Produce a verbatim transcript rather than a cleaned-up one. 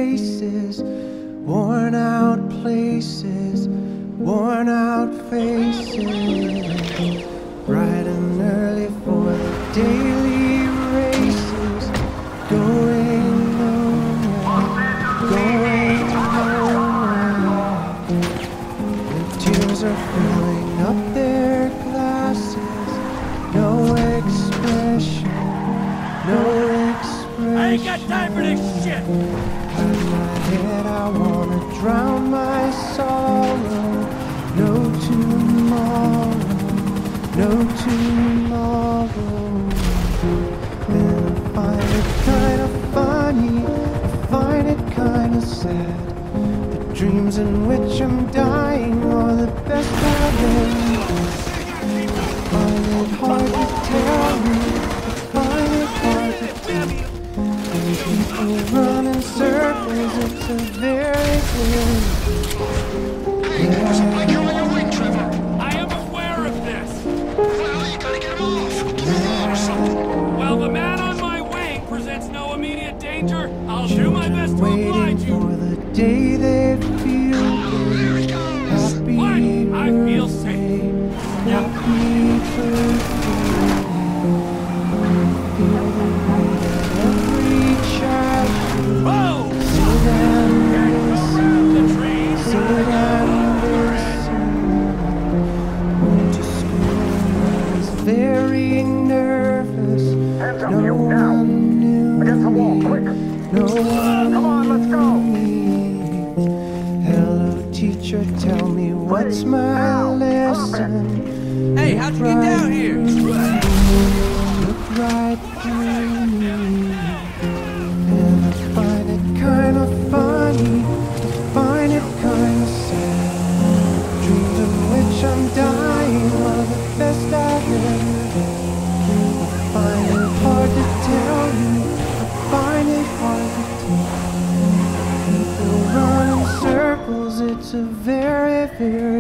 faces, worn out places, worn out faces, bright and early for the daily races, going nowhere, going nowhere. The tears are filling up their glasses, no expression, no expression. I ain't got time for this shit! In my head I wanna drown my sorrow. No tomorrow, no tomorrow. And I find it kinda funny, I find it kinda sad. The dreams in which I'm dying are the best I've ever. I find it hard to tell you, I find it hard to tell you. When people run in circles, it's a very, very Hey, somebody get on your wing, Trevor! I am aware of this! Well, you gotta get him off! Give him a or something! While the man on my wing presents no immediate danger, I'll do my best to waiting oblige you. for the day they feel Here he good. comes! Happy What? I feel birthday, safe. happy birthday. Feel the weight of every child. Whoa! Sit and listen, The trees! sit and listen. Went to school and I was very nervous. Hands up, No you, now. one knew Against the wall, me. quick. No one Come on, let's go. knew me. Hello, teacher, tell me what's my Now, lesson. Hey, how'd you get down here? Look right through me. And I find it kind of funny, I find it kind of sad. Dreams in which I'm dying are the best I've ever had. I find it hard to tell you, I find it hard to tell. People run in circles, it's a very, very